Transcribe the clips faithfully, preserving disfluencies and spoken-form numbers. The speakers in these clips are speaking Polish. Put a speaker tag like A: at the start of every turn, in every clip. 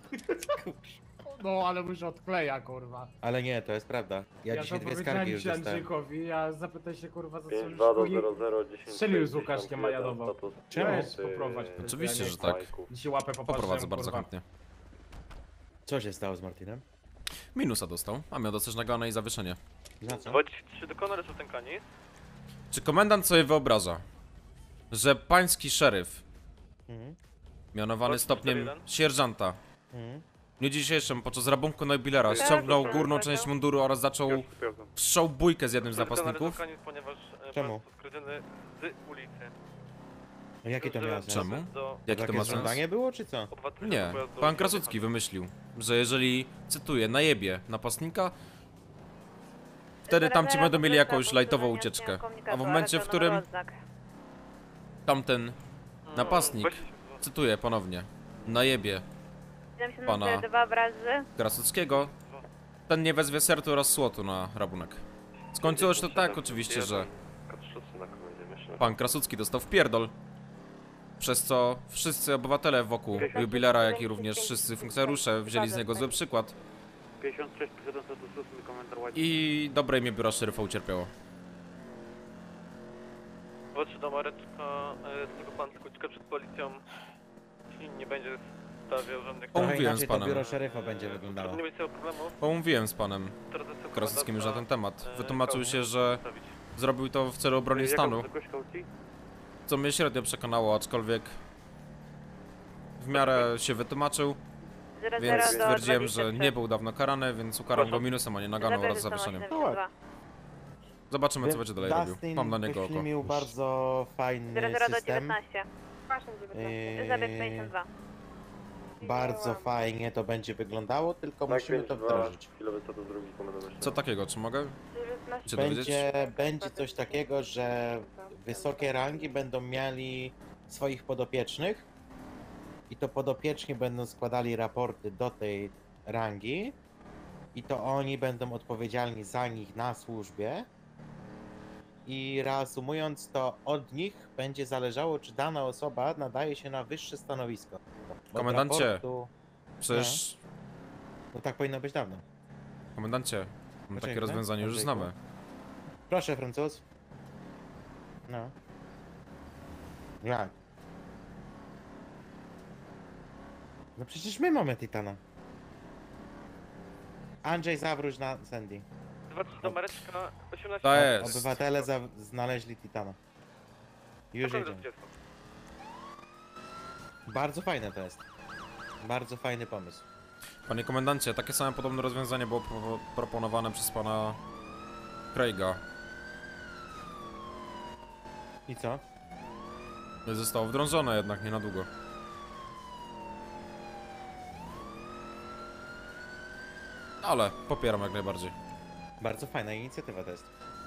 A: No, ale mu się odkleja, kurwa.
B: Ale nie, to jest prawda. Ja,
A: Ja
B: dzisiaj
A: to
B: dwie
A: powiedziałem
B: skargi już
A: dzisiaj
B: dostałem.
A: Andrzejkowi, ja zapytaj się, kurwa, za co
C: pięć
A: już
C: dwa do
A: chuj
C: zero zero dziesięć
A: strzelił z Łukaszkiem Majadowo.
B: Czemu?
A: Weź, poprowadź. kurwa,
D: Oczywiście,
A: ja
D: że
A: nie-
D: tak.
A: Dzisiaj łapę popatrzę,
D: Poprowadzę bardzo
A: kurwa.
D: chętnie.
B: Co się stało z Martinem?
D: Minusa dostał, a miał dosyć nagane i zawieszenie.
B: Za co?
C: dwadzieścia trzy do Conor są tękani.
D: Czy komendant sobie wyobraża, że pański szeryf,
B: Mhm.
D: mianowany stopniem sierżanta,
B: Mhm.
D: w dniu dzisiejszym podczas rabunku Neubilera ściągnął górną część munduru oraz zaczął wszczął bójkę z jednym z napastników?
C: Ponieważ
B: Czemu?
C: skradziony z ulicy.
B: A jakie to miało sens?
D: Czemu?
C: Do
D: Jaki to
B: Takie
D: ma sens?
B: żądanie było, czy co?
C: obywateli
D: Nie,
C: pojazdu-
D: pan Krasucki wymyślił, że jeżeli, cytuję, najebie napastnika, wtedy tamci będą mieli jakąś lajtową ucieczkę. A w momencie, w którym tamten napastnik,
C: Weź-
D: cytuję ponownie, najebie pana
E: dwa obrazy.
D: Krasuckiego, ten nie wezwie sertu oraz słotu na rabunek. Skończyło się to tak oczywiście, że pan Krasucki dostał wpierdol, przez co wszyscy obywatele wokół jubilera, jak i również wszyscy funkcjonariusze wzięli z niego zły przykład
C: pięćdziesiąt sześć posiadam status ósmy, komendar White.
D: i dobre imię biura szeryfa ucierpiało.
C: Patrzę do Mareczka, e, tylko pan skuczka przed policją i nie będzie stawiał żadnych...
D: Pomówiłem
B: Trochę inaczej
D: z panem.
B: to biuro szeryfa będzie wyglądało.
C: Nie będzie tego problemu.
D: Pomówiłem z panem
C: Teraz jest
D: Krasuckim już na ten temat.
C: e,
D: Wytłumaczył się,
C: kaucję
D: że
C: zostawić.
D: zrobił to w celu obrony
C: Jaką
D: stanu,
C: wysokość kaucji?
D: co mnie średnio przekonało, aczkolwiek w miarę się wytłumaczył, więc stwierdziłem, że nie był dawno karany, więc ukaram go minusem, a nie naganą oraz zawieszeniem. Zobaczymy, co będzie dalej robił.
B: Dustin
D: Mam na niego oko.
B: wyślimił bardzo fajny
E: zero zero do
B: system.
E: dziewiętnaście.
B: Eee,
E: Zabieg pięćdziesiąt dwa.
B: Bardzo fajnie to będzie wyglądało, tylko musimy to wdrożyć.
C: Chwilowy status drugi, komendar
D: Co takiego, czy mogę się dowiedzieć?
B: Będzie, będzie coś takiego, że wysokie rangi będą mieli swoich podopiecznych i to podopieczni będą składali raporty do tej rangi i to oni będą odpowiedzialni za nich na służbie i reasumując to od nich będzie zależało, czy dana osoba nadaje się na wyższe stanowisko. Od
D: Komendancie.
B: raportu-
D: Przecież,
B: No tak powinno być dawno.
D: komendancie, my
B: Poczekaj,
D: takie
B: tak?
D: rozwiązanie już
B: Andrzejku.
D: znamy.
B: Proszę, Francuz. No. Jak? No przecież my mamy Titana. Andrzej, zawróć na Sandy.
C: dwadzieścia do Mareczka, osiemnaście...
D: To jest.
B: Obywatele za znaleźli Titana. Już
C: Komendar
B: jedziemy.
C: dziecko.
B: Bardzo fajne to jest. Bardzo fajny pomysł.
D: Panie komendancie, takie same podobne rozwiązanie było pro proponowane przez pana Craiga.
B: I co?
D: Zostało wdrążone jednak nie na długo. Ale popieram jak najbardziej.
B: Bardzo fajna inicjatywa to jest.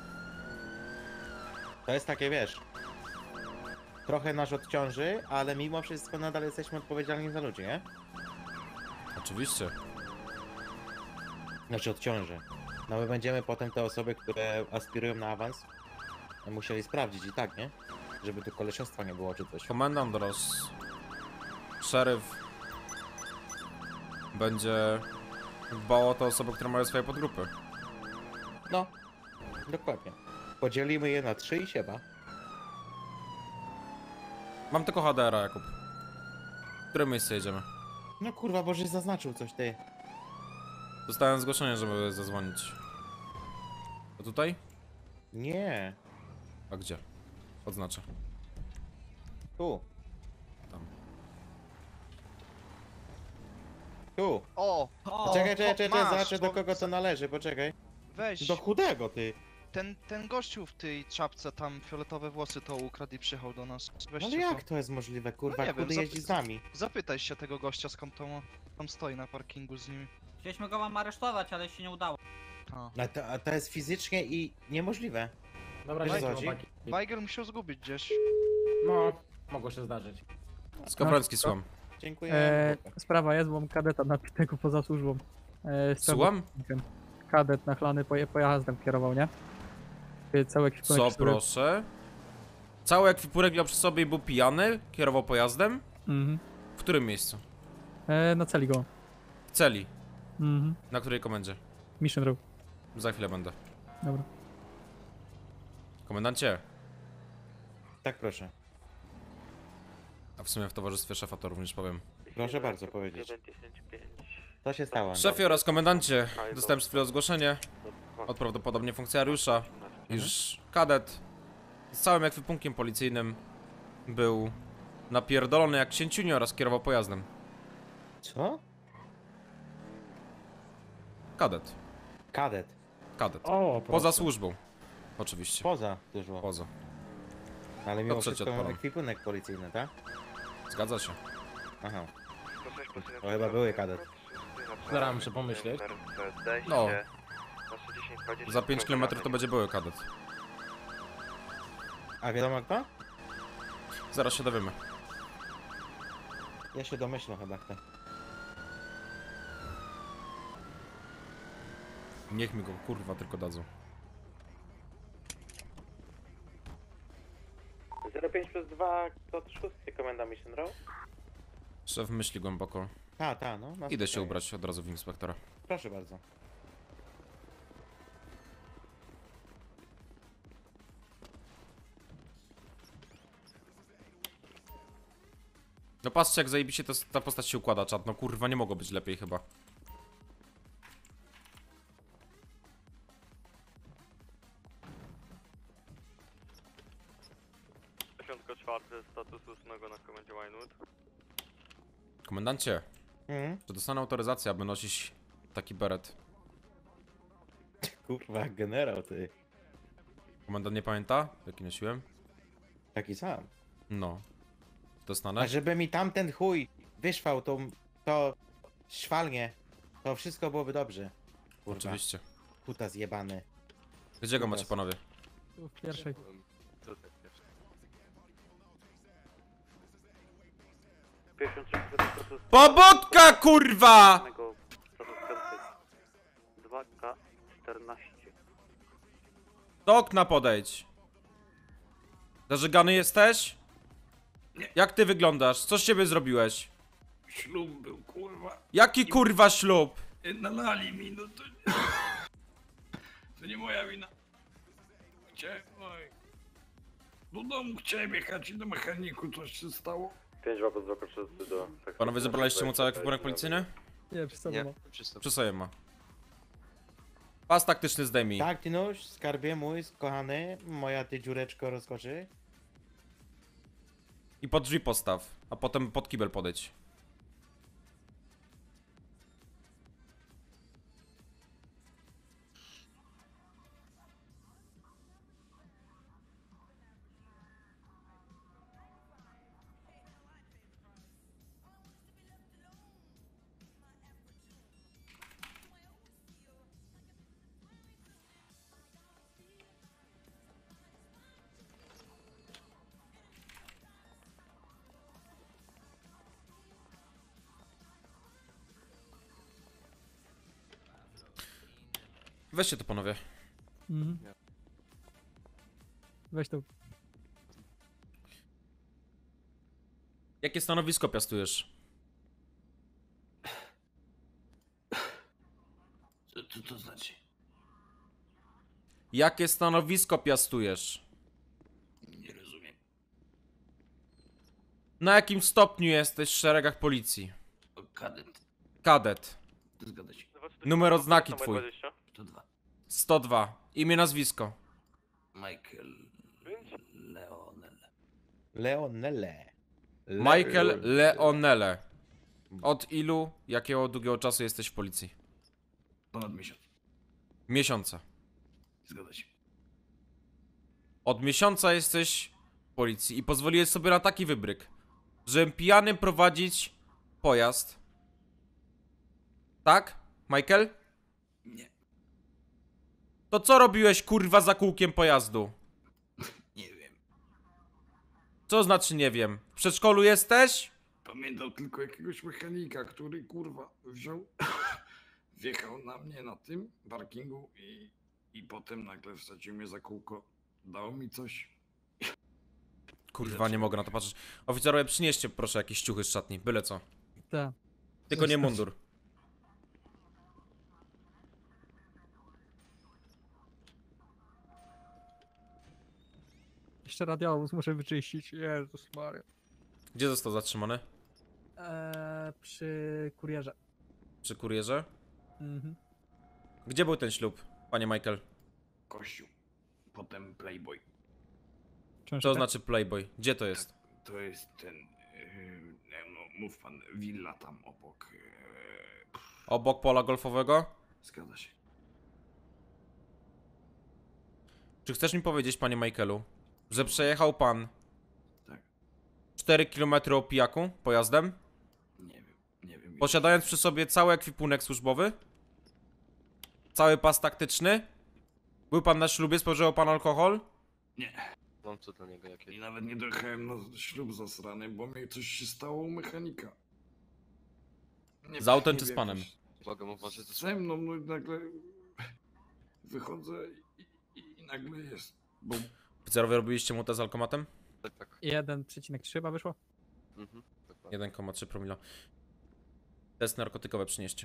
B: To jest takie, wiesz... Trochę nas odciąży, ale mimo wszystko nadal jesteśmy odpowiedzialni za ludzi, nie?
D: Oczywiście.
B: Znaczy odciąży. No my będziemy potem te osoby, które aspirują na awans, musieli sprawdzić i tak, nie? Żeby tu kolesiostwa nie było czy coś.
D: Komendant oraz szeryf będzie dbał o te osoby, które mają swoje podgrupy.
B: No, dokładnie. Podzielimy je na trzy i siema.
D: Mam tylko H D R-a, Jakub. W którym miejscu jedziemy?
B: No kurwa, Boże zaznaczył coś ty.
D: Dostałem zgłoszenie, żeby zadzwonić. To tutaj?
B: Nie,
D: A gdzie? Odznaczę.
B: tu.
D: Tam.
B: Tu.
F: O! o
B: Czekaj, czekaj, czekaj,
F: masz,
B: zobaczę do
F: bo-
B: kogo to należy, poczekaj.
F: Weź,
B: Do chudego ty.
F: ten, ten gościu w tej czapce, tam fioletowe włosy to ukradł i przyjechał do nas.
B: No
F: Weźcie
B: ale jak
F: to.
B: to jest możliwe, kurwa,
F: No nie wiem,
B: chudy jeździ
F: zapy-
B: z nami.
F: Zapytaj się tego gościa, skąd to ma. Tam stoi na parkingu z nimi.
G: Chcieliśmy go wam aresztować, ale się nie udało.
F: A.
B: A to, a to jest fizycznie i niemożliwe.
A: Dobra,
B: Wiesz,
A: dzięki,
B: co chodzi?
A: chłopaki.
F: Bajger musiał zgubić gdzieś.
A: No, mogło się zdarzyć.
D: Skowroński, słucham.
B: Dziękuję.
H: E, sprawa jest, bo mam kadeta napitego poza służbą. E, z
D: Słucham?
H: ciągnikiem. Kadet nachlany poje, pojazdem kierował, nie? E, Cały ekwipunek
D: Co,
H: sobie-
D: proszę? Cały ekwipunek miał przy sobie i był pijany? Kierował pojazdem?
H: Mhm.
D: W którym miejscu?
H: E, na celi go.
D: Celi.
H: Mhm.
D: Na której komendzie?
H: Mission Row.
D: Za chwilę będę.
H: Dobra.
D: Komendancie,
B: Tak, proszę.
D: a w sumie w towarzystwie szefa to również powiem.
B: Proszę bardzo powiedzieć. Co się stało?
D: Szefie oraz komendancie, dostałem przed chwilą zgłoszenie od prawdopodobnie funkcjonariusza, iż kadet z całym ekwipunkiem policyjnym był napierdolony jak księciunio oraz kierował pojazdem.
B: Co?
D: Kadet.
B: Kadet.
D: Kadet.
A: O, proszę.
D: Poza służbą. Oczywiście.
B: Poza dużo.
D: Poza.
B: Ale mimo
D: To trzeci
B: wszystko
D: odpalam.
B: ekwipunek policyjny, tak?
D: Zgadza się.
B: Aha. To chyba były kadet.
A: Staram się pomyśleć.
D: No. Za pięć kilometrów to będzie były kadet.
B: A wiadomo kto?
D: Zaraz się dowiemy.
B: Ja się domyślam chyba kto.
D: Niech mi go kurwa tylko dadzą.
B: zero pięć plus dwa to szósty komenda Mission Row?
D: Szef myśli głęboko.
B: A, ta, no. na
D: Idę się
B: spokojnie.
D: ubrać od razu w inspektora.
B: Proszę bardzo.
D: No patrzcie jak zajebiście to, ta postać się układa, czat. No kurwa nie mogło być lepiej chyba.
C: Piątka czwarty, status ósmego na komendzie Winewood.
D: Komendancie,
B: Mhm.
D: czy dostanę autoryzację, aby nosić taki beret?
B: Kurwa, generał ty.
D: Komendant nie pamięta, jaki nosiłem?
B: Taki sam.
D: No.
B: A
D: Dostanę?
B: żeby mi tamten chuj wyszwał to, to szwalnie, to wszystko byłoby dobrze. Kurwa,
D: Oczywiście.
B: puta zjebany.
D: Gdzie go macie panowie?
H: Tu w pierwszej.
D: Pobudka kurwa!
C: dwa K czternaście.
D: Do okna podejdź. Zażegany jesteś? Jak ty wyglądasz? Co z ciebie zrobiłeś?
E: Ślub był, kurwa.
D: Jaki kurwa ślub?
E: Nalali mi, no to nie... To nie moja wina. Chciałem, oj. Do domu chciałem jechać i do mechaniku coś się stało.
C: pięć dwa pod wzroku wszyscy do...
D: Panowie zebraliście mu cały ekwipunek policyjny?
H: Nie, przy sobie ma.
D: Przy sobie ma. Pas taktyczny zdejmij.
B: Tak, ty nóż, skarbie mój, kochany, moja ty dziureczko rozkoszy.
D: I pod drzwi postaw, a potem pod kibel podejdź. Weźcie to panowie.
H: Mhm. Weź to.
D: Jakie stanowisko piastujesz?
E: Co, co to znaczy?
D: Jakie stanowisko piastujesz?
E: Nie rozumiem.
D: Na jakim stopniu jesteś w szeregach policji?
E: O, kadet.
D: Kadet.
E: To zgadza się.
D: Numer odznaki twój.
E: To dwa.
D: sto dwa. Imię, nazwisko.
E: Michael Leonel.
B: Leonelle.
D: Michael Leonele. Od ilu, jakiego długiego czasu jesteś w policji?
E: Ponad miesiąc.
D: Miesiąca.
E: Zgadza się.
D: Od miesiąca jesteś w policji i pozwoliłeś sobie na taki wybryk, że pijanym prowadzić pojazd. Tak, Michael?
E: Nie.
D: To co robiłeś kurwa za kółkiem pojazdu?
E: Nie wiem.
D: Co znaczy nie wiem? W przedszkolu jesteś?
E: Pamiętał tylko jakiegoś mechanika, który kurwa wziął, wjechał na mnie na tym parkingu i, i potem nagle wsadził mnie za kółko. Dał mi coś.
D: Kurwa, nie mogę na to patrzeć. Oficerowie, przynieście proszę jakieś ciuchy z szatni, byle co.
H: Ta.
D: Tylko nie mundur.
H: jeszcze radiowóz muszę wyczyścić. Jezus Maria.
D: Gdzie został zatrzymany?
H: Eee, przy kurierze.
D: Przy kurierze?
H: Mhm.
D: Gdzie był ten ślub, panie Michael?
E: Kościół. Potem Playboy.
H: Książka?
D: Co to znaczy Playboy? Gdzie to jest?
E: To jest ten... Yy, no, mów pan, willa tam obok. Yy,
D: Obok pola golfowego?
E: zgadza się.
D: Czy chcesz mi powiedzieć, panie Michaelu, że przejechał pan
E: Tak.
D: cztery kilometry o pijaku pojazdem,
E: Nie wiem, nie wiem.
D: posiadając przy sobie cały ekwipunek służbowy? Cały pas taktyczny? Był pan na ślubie, spożywał pan alkohol?
E: Nie.
I: Mam co do niego jakieś.
E: I nawet nie dojechałem na ślub zasrany, bo mnie coś się stało u mechanika. Nie
D: Z autem
E: nie
D: czy z
E: wiem,
D: panem?
E: jakoś
I: Mogę mu włożyć do
E: Ze mną, no i nagle wychodzę i, i, i nagle jest. Bo
D: Oficerowie, robiliście mu test z alkomatem?
I: Tak, tak.
H: jeden przecinek trzy chyba wyszło?
I: Mhm. Dokładnie.
D: jeden przecinek trzy promila. Test narkotykowe przynieście.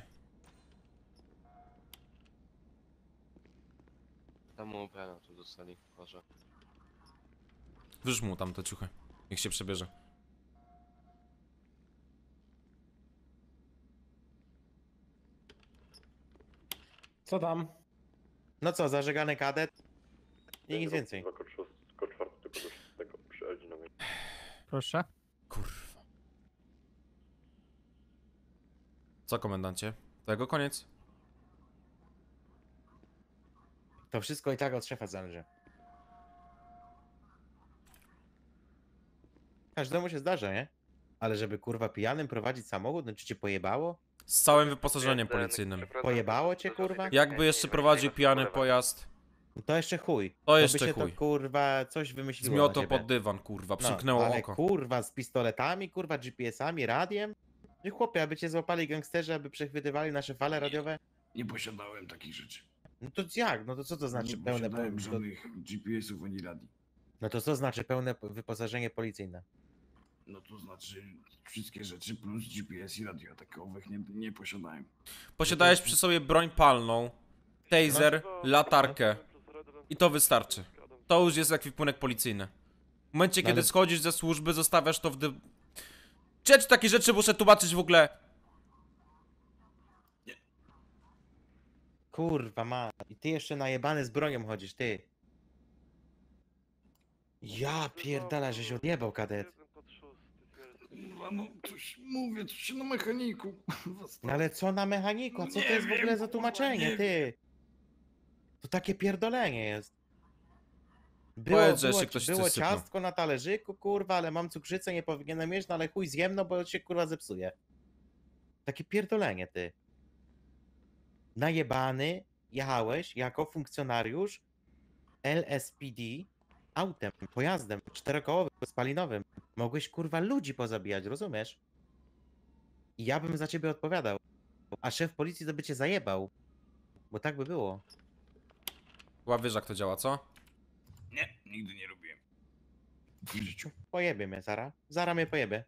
I: Tam mu ubrania tu dostali, może.
D: Wyrzuć mu tam te ciuchy. Niech się przebierze.
A: Co tam?
B: No co, zażegany kadet? I nic więcej.
H: Proszę.
D: Kurwa. Co, komendancie? Tego koniec?
B: To wszystko i tak od szefa zależy. Każdemu się zdarza, nie? Ale żeby kurwa pijanym prowadzić samochód, no czy cię pojebało?
D: Z całym wyposażeniem policyjnym.
B: Pojebało cię kurwa?
D: Jakby jeszcze prowadził pijany pojazd,
B: No to jeszcze chuj.
D: to
B: by
D: jeszcze
B: się
D: chuj.
B: to kurwa coś wymyśliło na
D: Zmiotło
B: ciebie.
D: pod dywan, kurwa,
B: No,
D: przymknęło
B: ale
D: oko.
B: kurwa z pistoletami, kurwa G P S-ami, radiem? Ty chłopie, aby cię złapali gangsterzy, aby przechwytywali nasze fale radiowe?
E: nie posiadałem takich rzeczy.
B: No to jak? No to co to znaczy
E: nie
B: pełne...
E: posiadałem
B: to-
E: żadnych G P S-ów ani radii.
B: No to co znaczy pełne wyposażenie policyjne?
E: No to znaczy wszystkie rzeczy plus G P S i radio. Takowych nie, nie posiadałem.
D: Posiadałeś przy sobie broń palną, taser, latarkę. I to wystarczy. To już jest ekwipunek policyjny. W momencie,
B: No
D: kiedy
B: ale-
D: schodzisz ze służby, zostawiasz to w dy... Czy czy takie rzeczy muszę tłumaczyć w ogóle?
B: Kurwa ma. I ty jeszcze najebany z bronią chodzisz, ty. Ja pierdala, żeś odjebał kadet.
E: Kurwa, no coś mówię, coś się na mechaniku.
B: No ale co na mechaniku? A co to
E: Nie
B: jest w
E: wiem,
B: ogóle za
E: kurwa,
B: tłumaczenie,
E: nie
B: ty? To takie pierdolenie jest. Było,
D: Powiedz, że
B: było,
D: jeszcze ktoś
B: było
D: coś sypnął.
B: ciastko na talerzyku, kurwa, ale mam cukrzycę, nie powinienem jeść, no ale chuj zjem, no bo się kurwa zepsuje. Takie pierdolenie, ty. Najebany jechałeś jako funkcjonariusz L S P D autem, pojazdem czterokołowym, spalinowym. Mogłeś kurwa ludzi pozabijać, rozumiesz? I ja bym za ciebie odpowiadał. A szef policji to by cię zajebał. Bo tak by było.
D: Chyba wiesz, jak to działa, co?
E: Nie, nigdy nie robiłem. W życiu.
B: Pojebie mnie Zara. Zara mnie pojebie.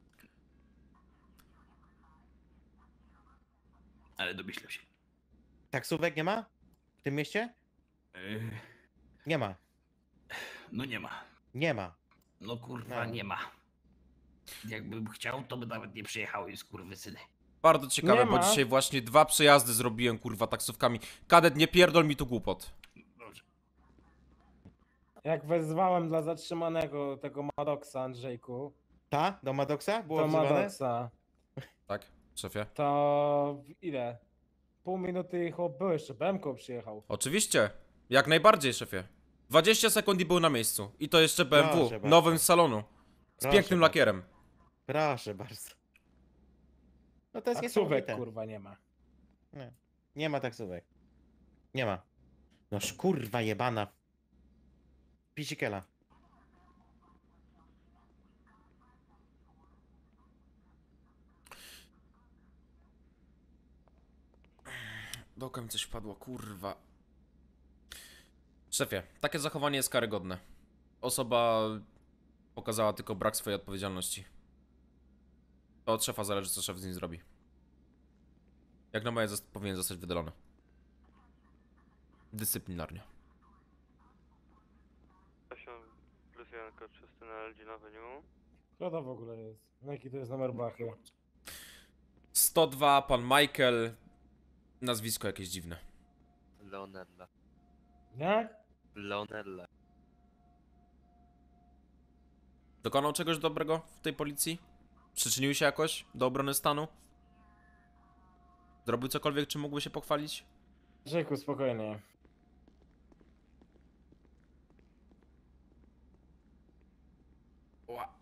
E: Ale domyślam się.
B: Taksówek nie ma? W tym mieście?
E: Yy,
B: Nie ma.
E: no nie ma.
B: Nie ma.
E: No kurwa,
B: No.
E: nie ma. Jakbym chciał, to by nawet nie przyjechały skurwysyny.
D: Bardzo ciekawe,
A: Nie
D: bo
A: ma.
D: dzisiaj właśnie dwa przejazdy zrobiłem, kurwa, taksówkami. Kadet, nie pierdol mi tu głupot.
E: Dobrze.
A: Jak wezwałem dla zatrzymanego tego Madoksa, Andrzejku,
B: Ta? Do Madoksa? Było
A: to
B: wzywane?
A: Madoksa,
D: Tak, szefie?
A: to w ile? Pół minuty chłop był jeszcze, Bemko przyjechał.
D: Oczywiście. Jak najbardziej, szefie. dwadzieścia sekund i był na miejscu. I to jeszcze B M W,
B: Proszę bardzo.
D: nowym z salonu. Z
B: Proszę
D: pięknym
B: bardzo.
D: lakierem.
B: Proszę bardzo. No to jest
A: Taksówek
B: niesamowite.
A: kurwa nie ma.
B: Nie. Nie ma taksówek. Nie ma. No kurwa jebana. Pisikela.
D: Do oka mi coś wpadło, kurwa. Szefie, takie zachowanie jest karygodne. Osoba pokazała tylko brak swojej odpowiedzialności. To od szefa zależy, co szef z nim zrobi. Jak na moje, zas- powinien zostać wydalony. Dyscyplinarnie.
C: osiem plus Moretko, czysty na L G na Avenue.
A: Co to w ogóle jest? No jaki to jest numer bachy?
D: sto dwa, pan Michael. Nazwisko jakieś dziwne.
I: Leonella.
A: Jak?
I: Leonella.
D: Dokonał czegoś dobrego w tej policji? Przyczynił się jakoś do obrony stanu? Zrobił cokolwiek, czym mógłby się pochwalić?
A: Rzeku, spokojnie.
D: Ła.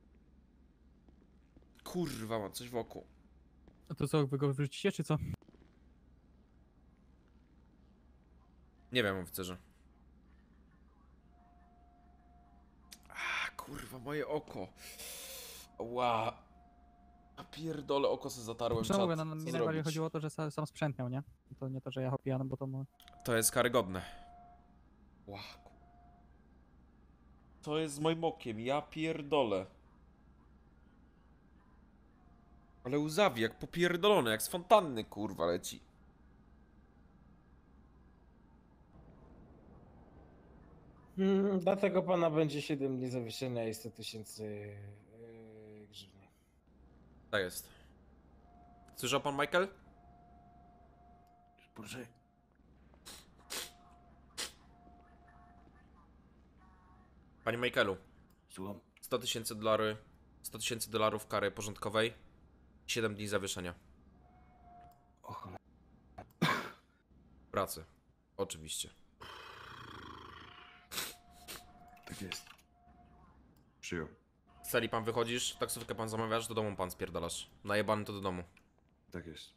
D: Kurwa, mam coś wokół.
H: A to co, wy go wyrzucicie, czy co?
D: Nie wiem, oficerze. A, kurwa, moje oko. Ła. A pierdolę, oko se zatarłem.
H: No
D: czat.
H: mówię, no, no,
D: Co
H: mi najbardziej
D: zrobić?
H: chodziło o to, że sa- sam sprzęt miał, nie? To nie to, że jechał pijany, bo to mu...
D: To jest karygodne. Ła. To jest z moim okiem, ja pierdolę. Ale łzawi, jak popierdolone, jak z fontanny, kurwa, leci.
A: Hmm, dla tego pana będzie siedem dni zawieszenia i sto tysięcy yy, grzywny.
D: Tak jest. Słyszał pan, Michael?
E: Proszę.
D: Panie Michaelu,
E: Słucham.
D: sto tysięcy dolarów, sto tysięcy dolarów kary porządkowej, siedem dni zawieszenia.
E: O cholera.
D: Pracy. Oczywiście.
E: Tak jest. Przyjął.
D: Z celi pan wychodzisz, taksówkę pan zamawiasz, do domu pan spierdalasz. Najebany to do domu.
E: Tak jest.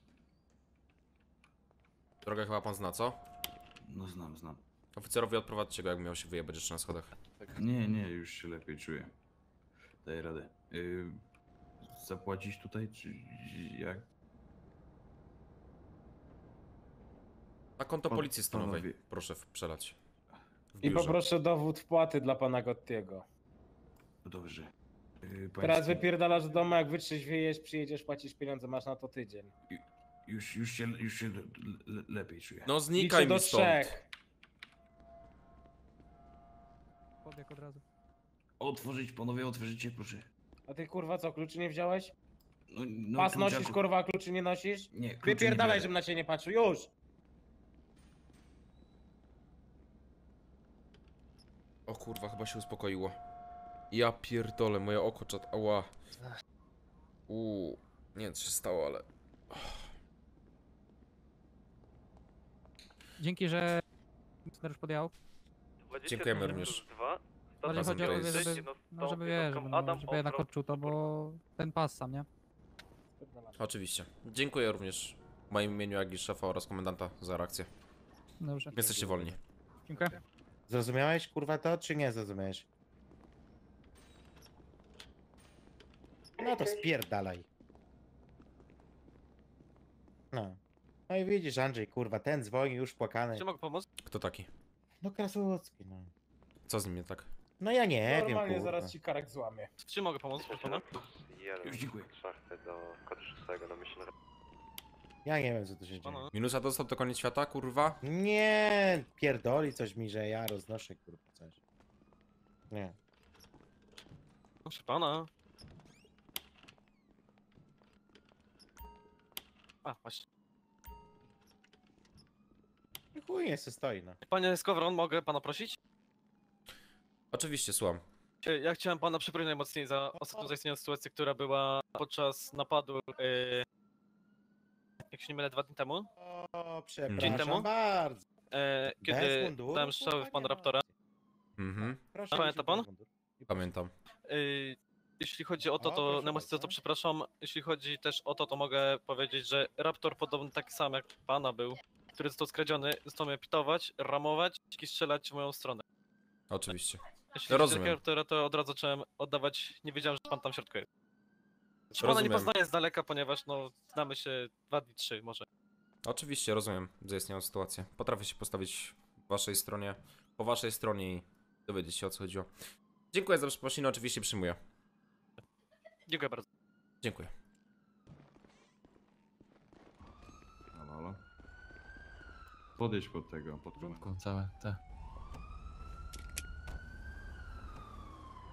D: Drogę chyba pan zna, co?
E: No znam, znam.
D: Oficerowi odprowadźcie go, jak miał się wyjebać jeszcze na schodach.
E: Nie, nie, już się lepiej czuję. Daję radę. Yy, zapłacić tutaj, czy jak?
D: Na konto
E: Pan-
D: policji stanowej.
E: panowie-
D: Proszę w- przelać. W
A: I
D: biurze.
A: poproszę dowód wpłaty dla pana Gottiego.
E: No dobrze. Yy,
A: Teraz
E: pański-
A: wypierdalasz do domu, jak wytrzeźwiejesz, przyjedziesz, płacisz pieniądze, masz na to tydzień.
E: Już, już się, już się le, le, lepiej czuję.
D: No
A: Liczę
D: znikaj
A: do
D: mi stąd.
A: trzech.
H: Pobieg od razu.
E: Otworzyć, panowie, otworzycie, proszę.
A: A ty kurwa co, kluczy nie wziąłeś?
E: No, no,
A: Pas
E: klucza-
A: nosisz kurwa, a kluczy nie nosisz?
E: Nie, kluczy
A: Wypierdalaj,
E: nie
A: żebym
E: biorę.
A: na ciebie nie patrzył, już!
D: O kurwa, chyba się uspokoiło. Ja pierdolę, moje oko czat, ała. Uuu, nie wiem co się stało, ale...
H: Dzięki, że funkcjonariusz podjechał.
D: Dziękujemy również.
H: Bardziej
D: Razem
H: chodzi o to,
D: jest.
H: żeby, no, żeby wiesz, żeby, no, żeby jednak odczuł to, bo ten pas sam, nie?
D: Oczywiście. Dziękuję również w moim imieniu, jak i szefa oraz komendanta za reakcję.
H: Dobrze.
D: Jesteście wolni.
H: Dziękuję.
B: Zrozumiałeś kurwa to, czy nie zrozumiałeś? No to spierdalaj. No. No i widzisz, Andrzej, kurwa, ten dzwoni już płakany.
C: Czy mogę pomóc?
D: Kto taki?
B: No Krasucki, no.
D: Co z nim nie tak?
B: No ja nie wiem,
A: Normalnie
B: kurwa.
A: zaraz ci karek złamie.
C: Czy mogę pomóc, proszę pana?
E: Już dziękuję.
C: do kodu szóstego na myśl.
B: Ja nie wiem, co tu się dzieje.
C: Pana.
D: Minusa dostał to koniec świata, kurwa?
B: Nie, pierdoli coś mi, że ja roznoszę, kurwa, coś. Nie.
C: Proszę pana. A, właśnie.
B: Chuj, nie se stoi, no.
C: Panie Skowron, mogę pana prosić?
D: Oczywiście, słucham.
C: E, Ja chciałem pana przeprosić najmocniej za ostatnią zaistniałą sytuację, która była podczas napadu, e, jak się nie mylę, dwa dni temu,
B: O,
C: Dzień
B: przepraszam
C: temu?
B: bardzo.
C: e,
B: Bez
C: kiedy
B: munduru,
C: dałem strzały w
B: kurwa,
C: pana
B: nie ma
C: Raptora.
B: opcji.
D: Mhm,
B: Proszę
C: Pamięta
B: mi się
C: pan?
B: bez munduru.
D: pamiętam.
C: E, Jeśli chodzi o to,
B: O,
C: to
B: proszę
C: najmocniej za to
B: bardzo.
C: przepraszam. Jeśli chodzi też o to, to mogę powiedzieć, że Raptor podobny taki sam jak pana był, który został skradziony, został mnie pitować, ramować i strzelać w moją stronę.
D: Oczywiście.
C: Jeśli
D: Ja
C: chodzi o
D: rozumiem.
C: Raptora, to od razu zacząłem oddawać, nie wiedziałem, że pan tam w środku jest. Czy pana nie
D: Rozumiem.
C: poznaję z daleka, ponieważ no, znamy się dwa dni, trzy może.
D: Oczywiście, rozumiem zaistniałą sytuację. Potrafię się postawić w waszej stronie, po waszej stronie i dowiedzieć się, o co chodziło. Dziękuję za przeprosiny, oczywiście przyjmuję.
C: Dziękuję bardzo.
D: Dziękuję.
E: Halo, halo. Podejdź pod tego, pod komendę.
J: całe, tak.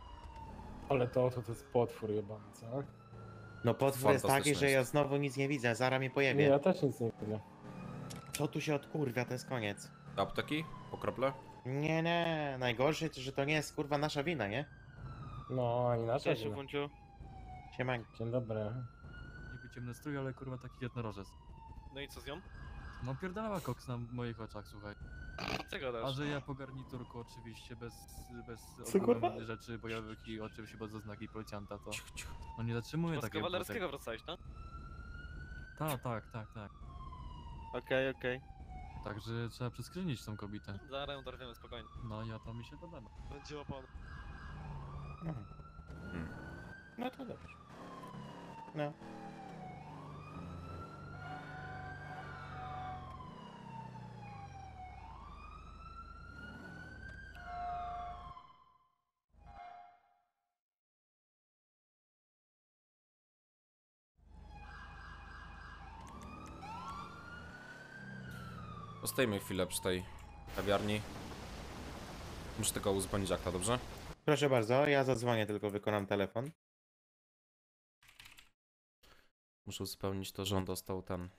A: Ale to, to, to jest potwór jebany, co?
B: No potwór jest taki,
D: Fantastyczne
B: że ja
D: jest.
B: znowu nic nie widzę, zaraz mnie
A: Nie,
B: pojebie.
A: ja też nic nie widzę.
B: Co tu się odkurwia, to jest koniec.
D: Do apteki? Po krople?
B: Nie, nie, najgorsze, że to nie jest kurwa nasza wina, nie?
A: No, ani nasza
I: Cześć,
A: wina.
I: Wunciu.
B: Siemanko.
A: Dzień dobry.
J: Niby ciemny strój, ale kurwa taki jednorożec.
C: No i co z nią?
J: No pierdalała koks na moich oczach, słuchaj.
C: Co gadasz?
J: A że ja po garniturku oczywiście, bez, bez
A: Co, kurwa?
J: ogółem rzeczy bojowych i oczywiście bez oznaki policjanta, to
D: Cicho, cicho.
J: no nie zatrzymuję
C: Bo z
J: takiego
C: kawalerskiego wracałeś, no?
J: Tak, tak, tak, tak.
I: Okej, okej.
J: Także trzeba przeskrzynić tą kobietę.
C: Zaraz ją dorwiemy, spokojnie.
J: No ja to mi się podoba.
C: Będzie łapany.
B: Mhm.
D: Hmm.
B: No to dobrze. No.
D: Zostajmy chwilę przy tej kawiarni. Muszę tylko uzupełnić akta, dobrze?
B: Proszę bardzo, ja zadzwonię, tylko wykonam telefon.
D: Muszę uzupełnić to, że on dostał ten...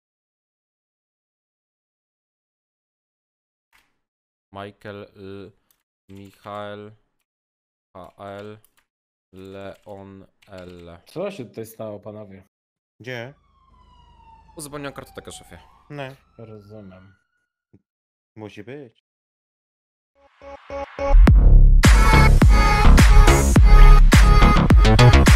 D: Michael, L, Michael, H L, Leon L.
A: Co się tutaj stało, panowie?
B: Gdzie?
D: Uzupełniam kartotekę, szefie.
B: No,
A: Rozumiem.
B: musi być.
K: We'll be right back.